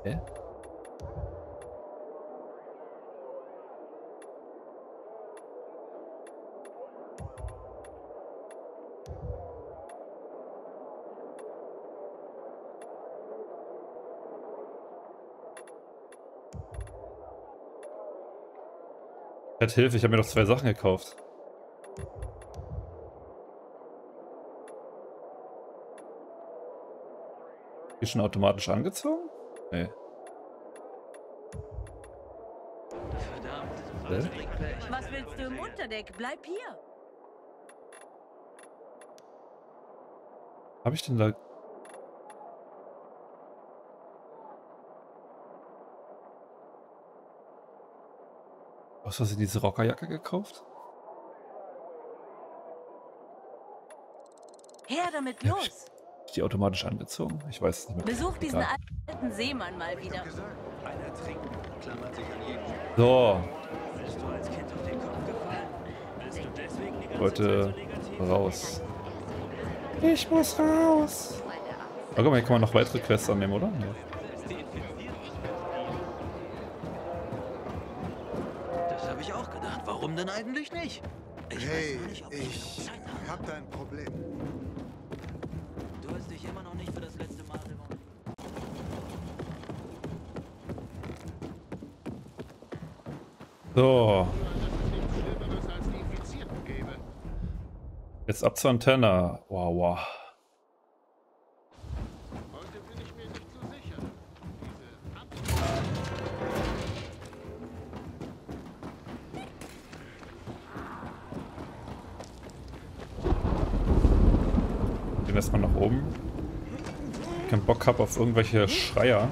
Hä? Hat Hilfe, ich habe mir doch 2 Sachen gekauft. Die schon automatisch angezogen? Nee. Verdammt, Was willst du im Unterdeck? Bleib hier. Habe ich denn da... Was hast du diese Rockerjacke gekauft? Her damit, Ja, hab ich los. die automatisch angezogen? Ich weiß es nicht mehr. Besuch diesen Egal. alten Seemann mal wieder. einer trinken, klammert sich an jeden. So, Bist du als Kind auf den Kopf gefallen? Bist du deswegen die ganze Zeit so Leute, negativ? raus. Ich muss raus. Oh, guck mal, hier kann man noch weitere Quests annehmen, oder? Ja. Das habe ich auch gedacht. Warum denn eigentlich nicht? Ich Hey, weiß nur nicht, ob ich Zeit habe. hab da ein Problem. Du hast dich immer noch nicht für das letzte Mal revanchiert. So, jetzt ab zur Antenne. Wow, wow. Gehen erstmal nach oben. Ich keinen Bock habe auf irgendwelche Schreier.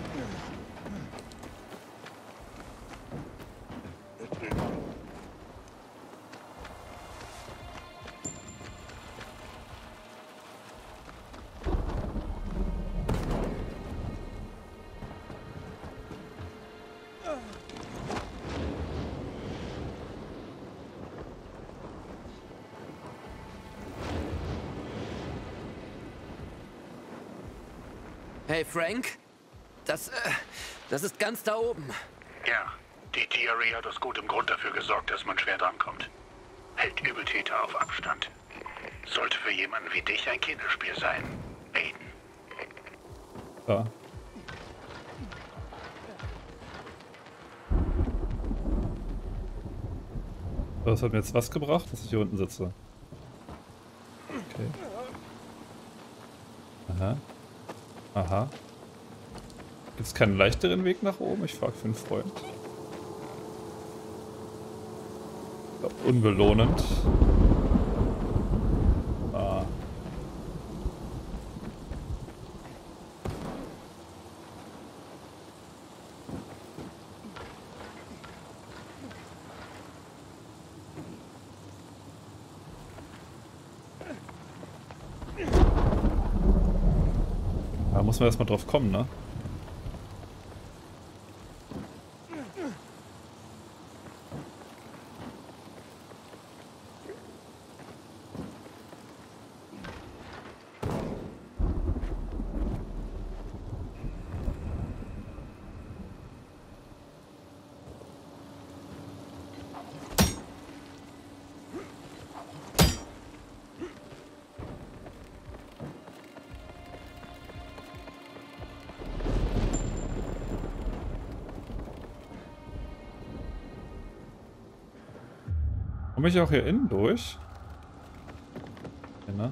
Hey Frank, das ist ganz da oben. Ja, die TRA hat aus gutem Grund dafür gesorgt, dass man schwer drankommt. Hält Übeltäter auf Abstand. Sollte für jemanden wie dich ein Kinderspiel sein, Aiden. Da. So, das hat mir jetzt was gebracht, dass ich hier unten sitze. Okay. Aha. Aha. Gibt es keinen leichteren Weg nach oben? Ich frage für einen Freund. Ich glaub, unbelohnend. Ah. Da muss man erstmal drauf kommen, ne? Komme ich auch hier innen durch? Ja, ne?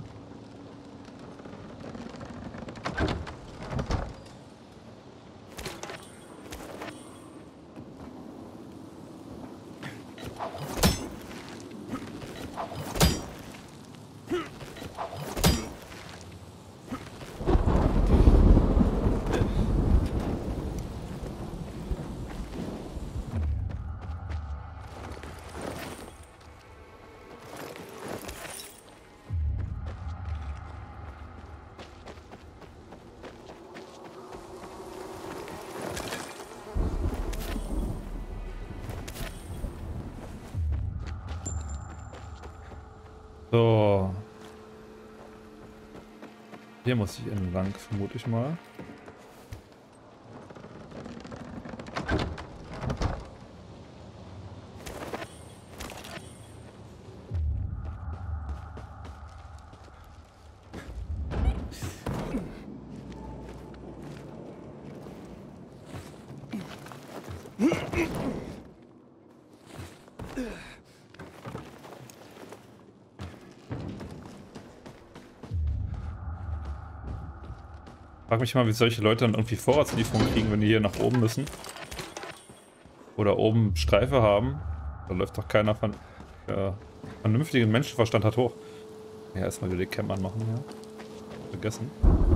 So. Hier muss ich entlang, vermute ich mal. Frag mich mal, wie solche Leute dann irgendwie Vorratslieferungen kriegen, wenn die hier nach oben müssen. Oder oben Streife haben. Da läuft doch keiner von vernünftigen Menschenverstand hat hoch. Ja, erstmal wieder die Cam anmachen, ja. Vergessen.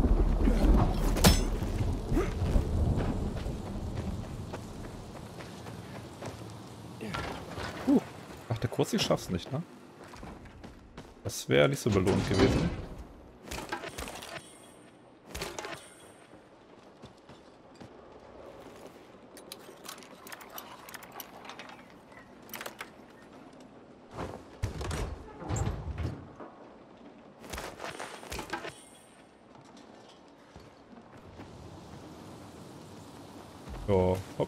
Ach, der kurz, ich schaff's nicht, ne? Das wäre nicht so belohnt gewesen. So, hopp.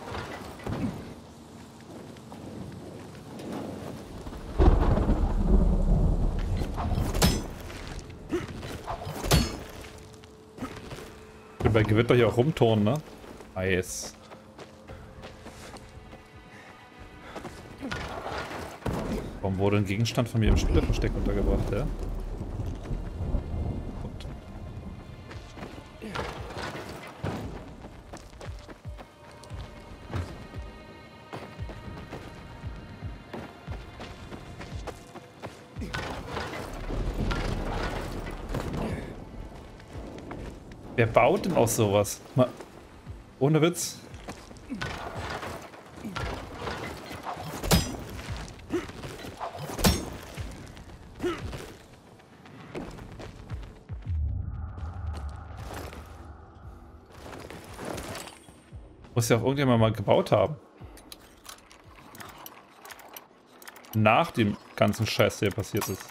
Ich will bei Gewitter hier auch rumturnen, ne? Nice. Warum wurde ein Gegenstand von mir im Spielerversteck untergebracht, ja? Wer baut denn aus sowas? Mal, ohne Witz. Muss ja auch irgendjemand mal gebaut haben. Nach dem ganzen Scheiß, der passiert ist.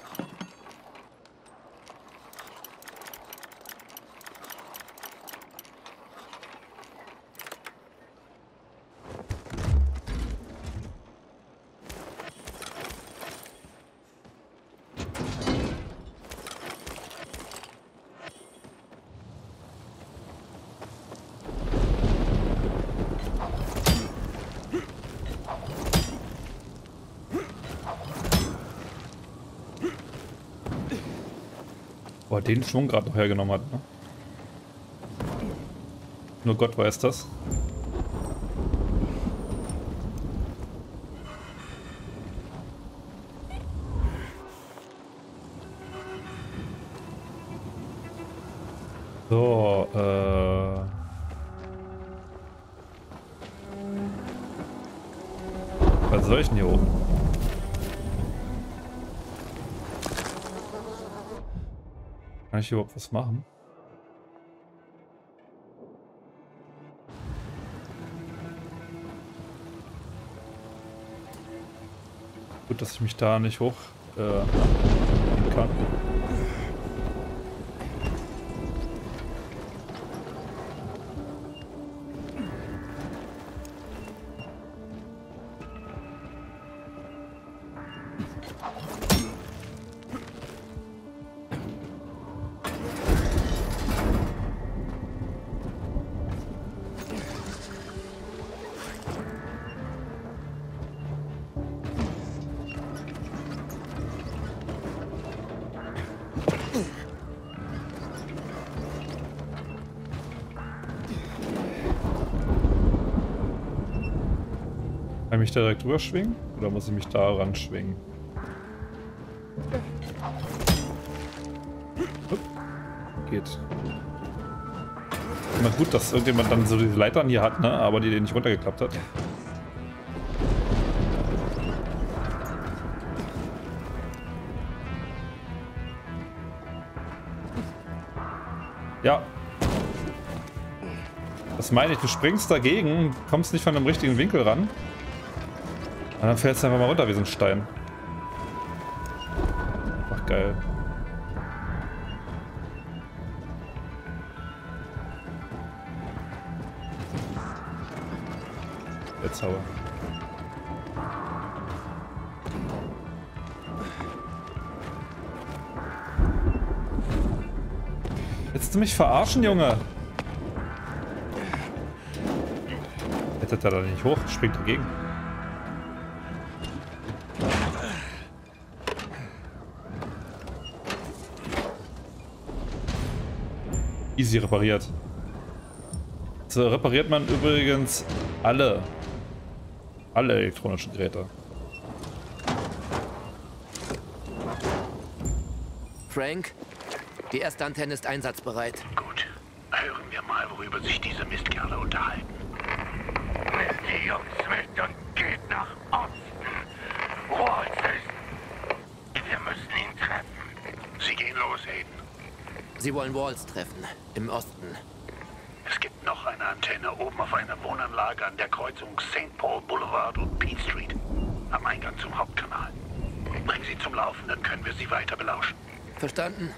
Boah, den Schwung gerade noch hergenommen hat, ne? Nur Gott weiß das. So, was soll ich denn hier oben? Kann ich hier überhaupt was machen? Gut, dass ich mich da nicht hoch kann. Kann ich mich da direkt drüber schwingen? Oder muss ich mich da ran schwingen? Geht. Immer gut, dass irgendjemand dann so diese Leitern hier hat, ne? Aber die den nicht runtergeklappt hat. Ja. Das meine ich, du springst dagegen, kommst nicht von einem richtigen Winkel ran. Und dann fällst du einfach mal runter wie so ein Stein. Ach, geil. Jetzt aber. Willst du mich verarschen, Junge? Jetzt hat er da nicht hoch, springt dagegen. Easy repariert. So repariert man übrigens alle elektronischen Geräte. Frank, die erste Antenne ist einsatzbereit. Gut. Hören wir mal, worüber sich diese Mistkerle unterhalten. Nehmt die Jungs mit und geht nach Osten. Waltz ist... Wir müssen ihn treffen. Sie gehen los, Aiden. Sie wollen Waltz treffen, im Osten. Es gibt noch eine Antenne oben auf einer Wohnanlage an der Kreuzung St. Paul Boulevard und Peach Street. Am Eingang zum Hauptkanal. Bring sie zum Laufen, dann können wir sie weiter belauschen. Verstanden?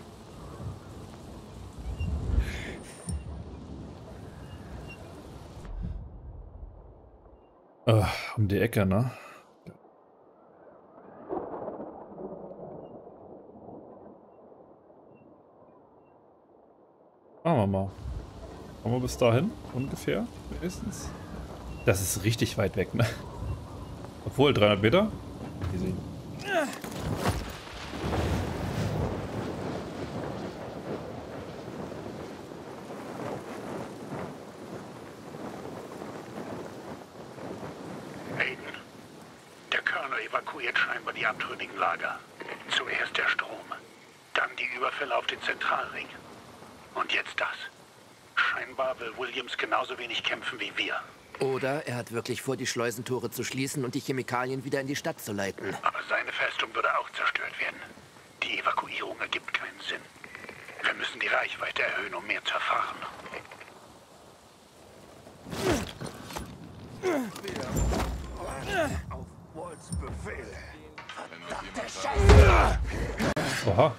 Um die Ecke, ne? Machen wir mal. Kommen wir bis dahin? Ungefähr? Wenigstens? Das ist richtig weit weg, ne? Obwohl, 300 Meter? Easy. Aiden, der Colonel evakuiert scheinbar die abtrünnigen Lager. Zuerst der Strom, dann die Überfälle auf den Zentralring. Und jetzt das. Scheinbar will Williams genauso wenig kämpfen wie wir. Oder er hat wirklich vor, die Schleusentore zu schließen und die Chemikalien wieder in die Stadt zu leiten. Aber seine Festung würde auch zerstört werden. Die Evakuierung ergibt keinen Sinn. Wir müssen die Reichweite erhöhen, um mehr zu erfahren. Auf Waltz Befehl. Oha.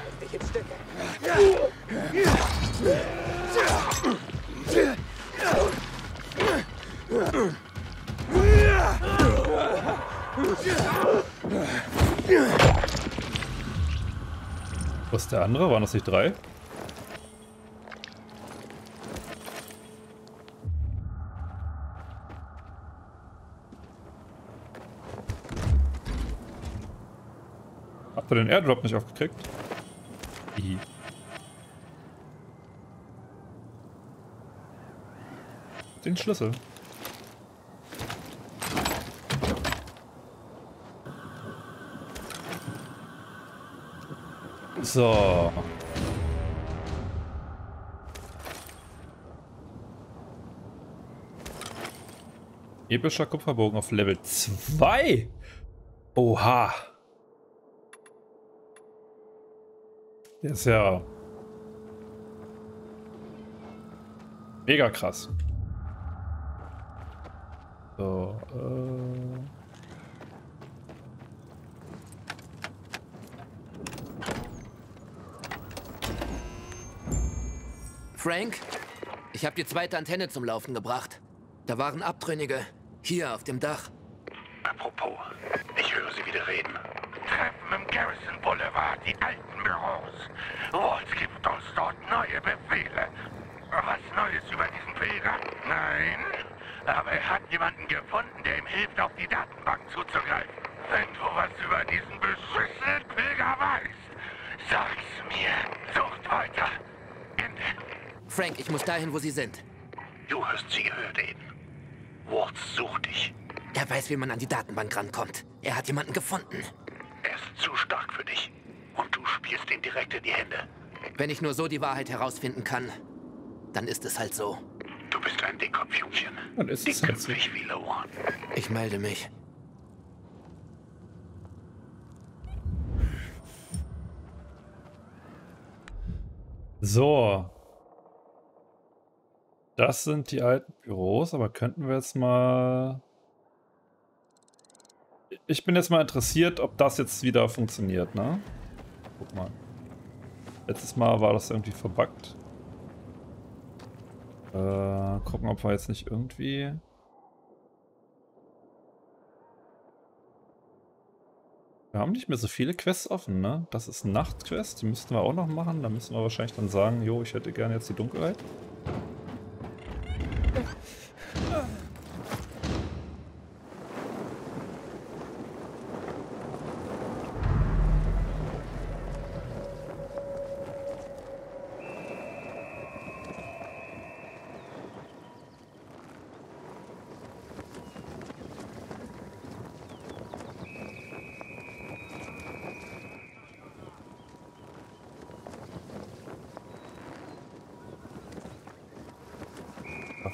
Was ist der andere? Waren das nicht 3? Habt ihr den Airdrop nicht aufgekriegt? Hihi. Den Schlüssel. So. Epischer Kupferbogen auf Level 2. Oha. Der ist ja mega krass. So, Frank, ich habe die zweite Antenne zum Laufen gebracht. Da waren Abtrünnige. Hier auf dem Dach. Apropos, ich höre Sie wieder reden. Treffen im Garrison Boulevard, die alten Büros. Waltz gibt uns dort neue Befehle. Was Neues über diesen Pilger? Nein. Aber er hat jemanden gefunden, der ihm hilft, auf die Datenbank zuzugreifen. Wenn du was über diesen beschissenen Pilger weißt, sag's mir. Sucht weiter. Ende. Frank, ich muss dahin, wo Sie sind. Du hast sie gehört, Aiden. Waltz sucht dich. Er weiß, wie man an die Datenbank rankommt. Er hat jemanden gefunden. Er ist zu stark für dich. Und du spielst ihm direkt in die Hände. Wenn ich nur so die Wahrheit herausfinden kann, dann ist es halt so. Du bist ein Dickkopfjungchen. Dann ist es halt so. Dickköpfig wie Lohan. Ich melde mich. so. Das sind die alten Büros, aber könnten wir jetzt mal... Ich bin jetzt mal interessiert, ob das jetzt wieder funktioniert, ne? Guck mal. Letztes Mal war das irgendwie verbuggt. Gucken, ob wir jetzt nicht irgendwie... Wir haben nicht mehr so viele Quests offen, ne? Das ist ein Nachtquest, die müssten wir auch noch machen. Da müssen wir wahrscheinlich dann sagen, jo, ich hätte gerne jetzt die Dunkelheit.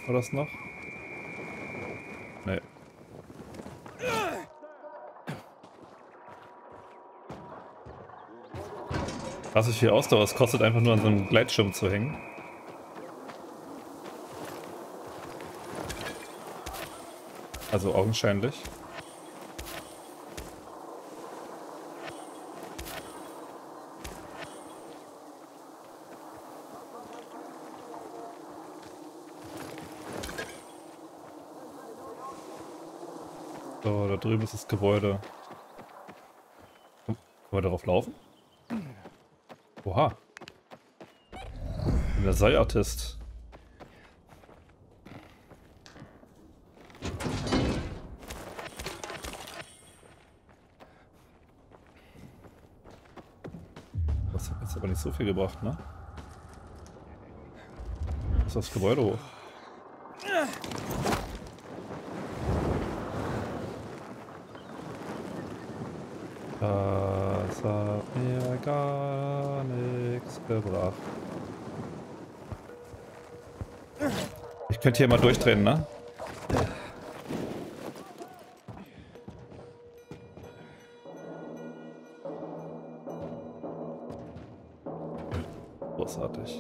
War das noch? Nee. Krass, wie viel Ausdauer es kostet, einfach nur an so einem Gleitschirm zu hängen. Also augenscheinlich. So, da drüben ist das Gebäude. Können wir darauf laufen? Oha. Ich bin der Seilartist. Das hat jetzt aber nicht so viel gebracht, ne? Ist das Gebäude hoch? Das hat mir gar nichts gebracht. Ich könnte hier mal durchdrehen, ne? Großartig.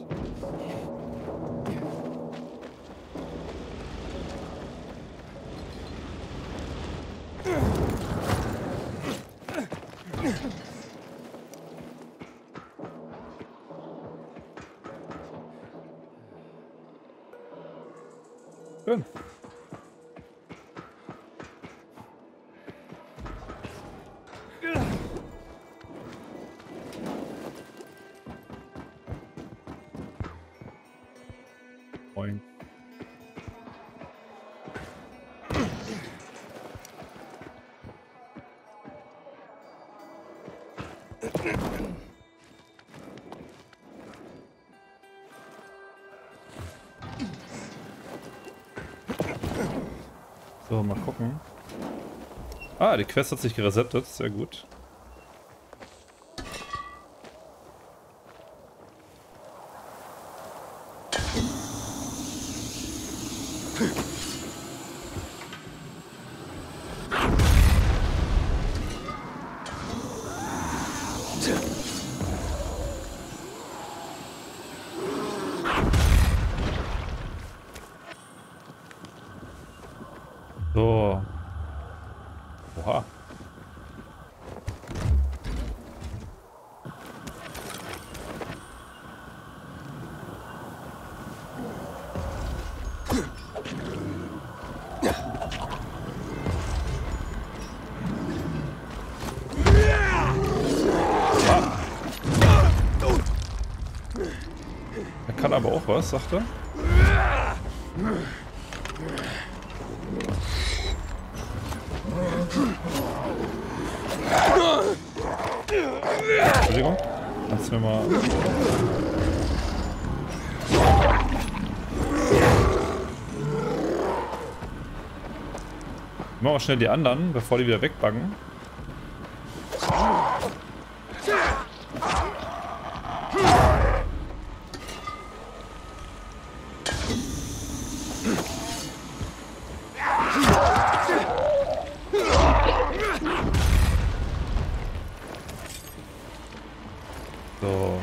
Schön. Moin. So, mal gucken. Ah, die Quest hat sich geresettet, sehr gut. So. Oha. Er kann aber auch was, sagt er. Entschuldigung, kannst du mir mal... Machen wir schnell die anderen, bevor die wieder wegbuggen. So.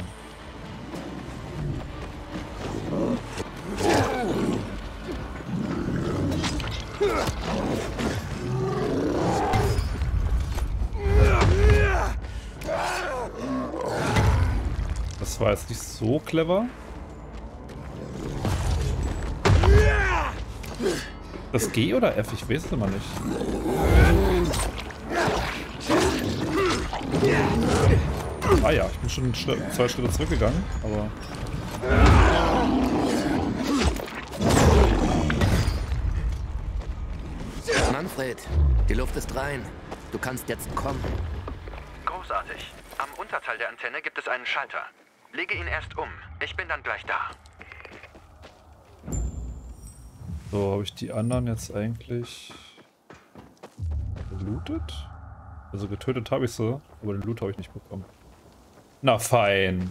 Das war jetzt nicht so clever. Das G oder F? Ich weiß es immer nicht. Ah ja, ich bin schon 2 Schritte zurückgegangen, aber... Manfred, die Luft ist rein. Du kannst jetzt kommen. Großartig. Am Unterteil der Antenne gibt es einen Schalter. Lege ihn erst um. Ich bin dann gleich da. So, habe ich die anderen jetzt eigentlich gelootet? Also getötet habe ich sie, aber den Loot habe ich nicht bekommen. Na fein.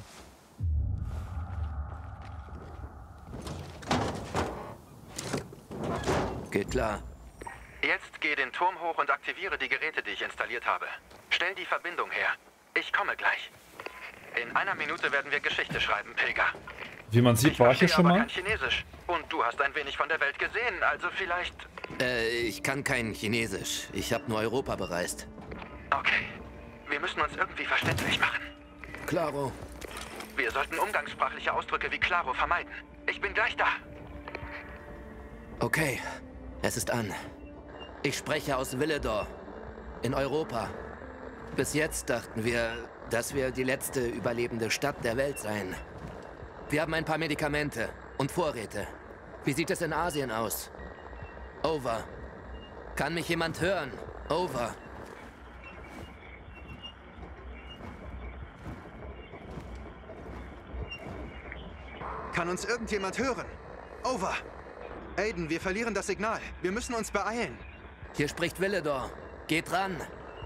Geht klar. Jetzt geh den Turm hoch und aktiviere die Geräte, die ich installiert habe. Stell die Verbindung her. Ich komme gleich. In einer Minute werden wir Geschichte schreiben, Pilger. Wie man sieht, war ich hier schon aber mal. kein Chinesisch. Und du hast ein wenig von der Welt gesehen, also vielleicht... Ich kann kein Chinesisch. Ich habe nur Europa bereist. Okay. Wir müssen uns irgendwie verständlich machen. Klaro. Wir sollten umgangssprachliche Ausdrücke wie Klaro vermeiden. Ich bin gleich da. Okay, es ist an. Ich spreche aus Villedor, in Europa. Bis jetzt dachten wir, dass wir die letzte überlebende Stadt der Welt seien. Wir haben ein paar Medikamente und Vorräte. Wie sieht es in Asien aus? Over. Kann mich jemand hören? Over. Kann uns irgendjemand hören? Over. Aiden, wir verlieren das Signal. Wir müssen uns beeilen. Hier spricht Villedor. Geht ran.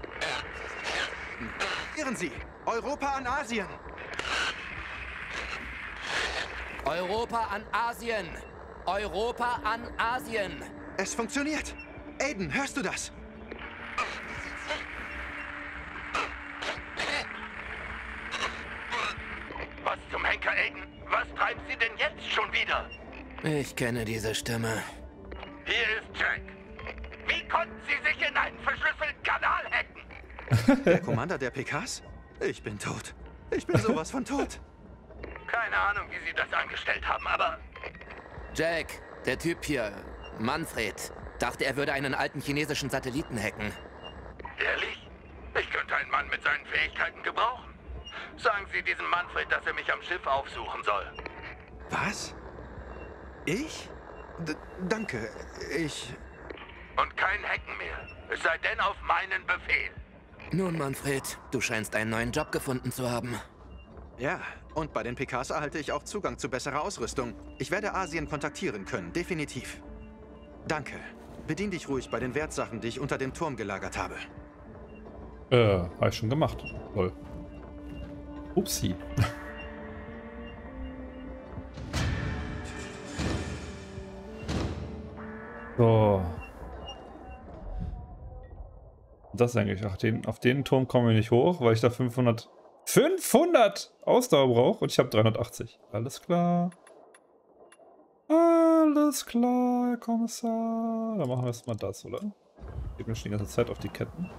Hören Sie! Europa an Asien! Europa an Asien! Europa an Asien! Es funktioniert! Aiden, hörst du das? Was zum Henker, Aiden? Was treiben Sie denn jetzt schon wieder? Ich kenne diese Stimme. Hier ist Jack. Wie konnten Sie sich in einen verschlüsselten Kanal hacken? Der Commander der PKs? Ich bin tot. Ich bin sowas von tot. Keine Ahnung, wie Sie das angestellt haben, aber... Jack, der Typ hier, Manfred, dachte, er würde einen alten chinesischen Satelliten hacken. Ehrlich? Ich könnte einen Mann mit seinen Fähigkeiten gebrauchen. Sagen Sie diesem Manfred, dass er mich am Schiff aufsuchen soll. Was? Ich? Danke, ich... Und kein Hacken mehr. Es sei denn auf meinen Befehl. Nun, Manfred, du scheinst einen neuen Job gefunden zu haben. Ja, und bei den PKs erhalte ich auch Zugang zu besserer Ausrüstung. Ich werde Asien kontaktieren können, definitiv. Danke. Bedien dich ruhig bei den Wertsachen, die ich unter dem Turm gelagert habe. Hab ich schon gemacht. Toll. Upsi. So. Das eigentlich. Ach, auf den Turm kommen wir nicht hoch, weil ich da 500 Ausdauer brauche und ich habe 380. Alles klar. Alles klar, Herr Kommissar. Dann machen wir erstmal das, oder? Geben wir schon die ganze Zeit auf die Ketten.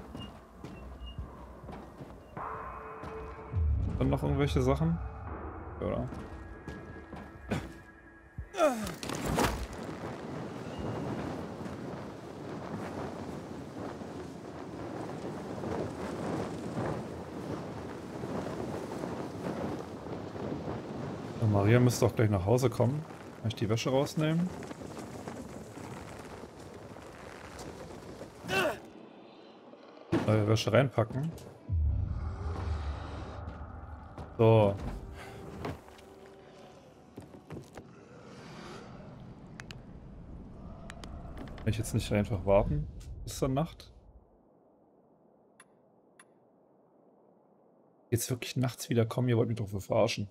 Dann noch irgendwelche Sachen? Oder? Maria müsste auch gleich nach Hause kommen. Kann ich die Wäsche rausnehmen? Neue Wäsche reinpacken. So. Kann ich jetzt nicht einfach warten bis zur Nacht? Jetzt wirklich nachts wieder kommen, ihr wollt mich doch verarschen.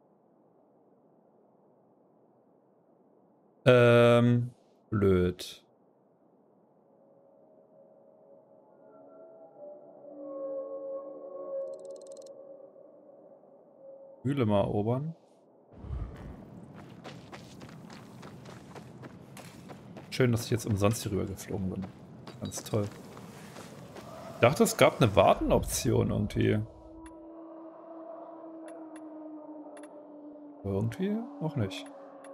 Blöd. Mühle mal erobern. Schön, dass ich jetzt umsonst hier rüber geflogen bin. Ganz toll. Ich dachte, es gab eine Wartenoption irgendwie. Aber irgendwie auch nicht.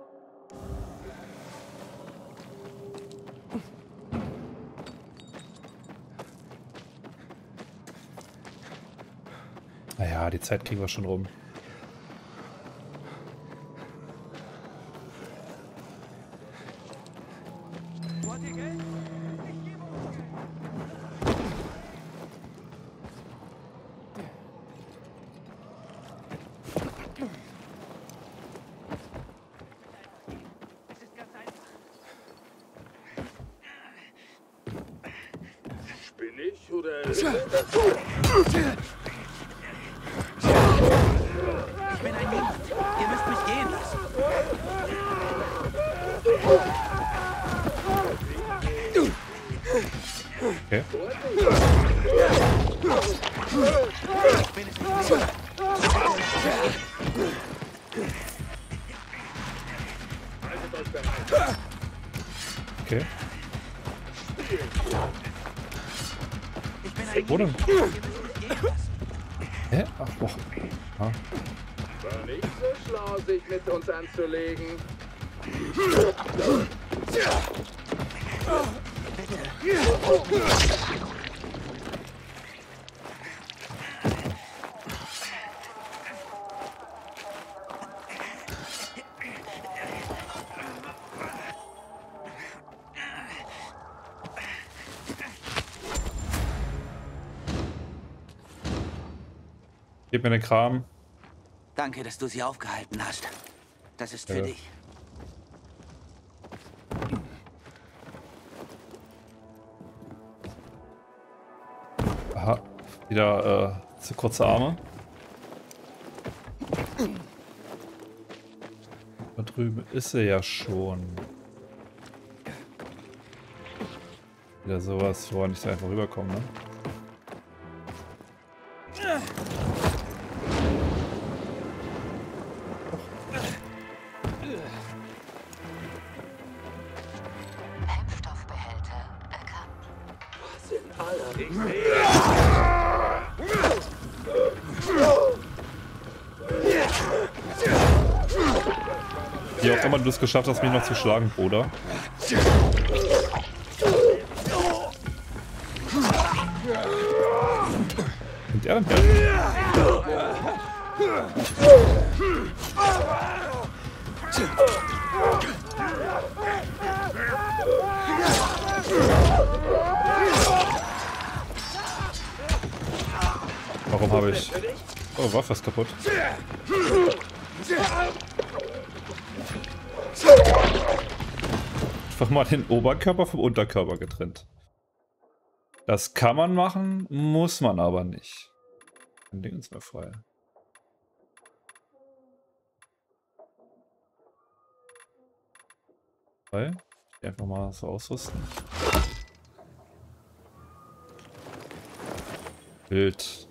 Naja, die Zeit kriegen wir schon rum. Bin ich oder... Ich bin ein Mimik. Ihr müsst mich gehen lassen. Okay. Wo denn? Hä? Ach, boah. Ah. War nicht so schlau, sich mit uns anzulegen. Gib mir den Kram. Danke, dass du sie aufgehalten hast. Das ist für dich. Aha. Wieder zu kurze Arme. Da drüben ist sie ja schon. Wieder sowas, wo er nicht so einfach rüberkommt, ne? Hemmstoffbehälter erkannt. Was in aller Wie auch immer du es geschafft hast, mich noch zu schlagen, Bruder. Und er denn Warum habe ich... Oh, Waffe ist kaputt. Einfach mal den Oberkörper vom Unterkörper getrennt. Das kann man machen, muss man aber nicht. Ein Ding ist mehr frei. Frei? Einfach mal so ausrüsten. Bild.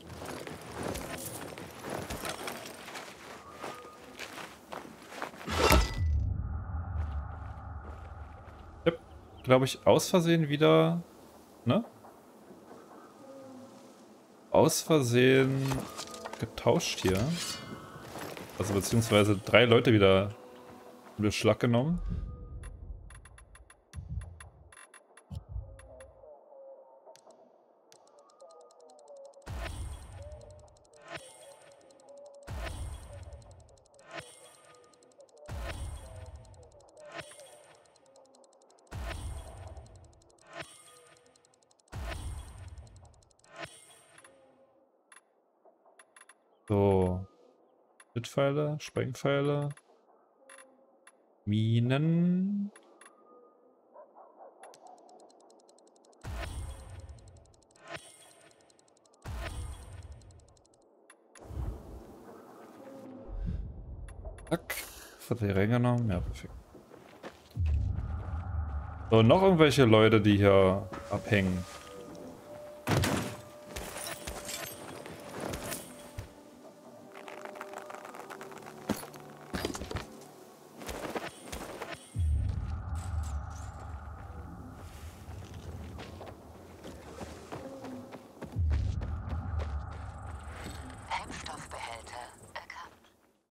Ich hab, glaube ich, aus Versehen wieder, ne? Aus Versehen getauscht hier. Also beziehungsweise 3 Leute wieder in Beschlag genommen. So. Mitpfeile, Sprengpfeile. Minen. Zack. Verteidigung genommen. Ja, perfekt. So, noch irgendwelche Leute, die hier abhängen.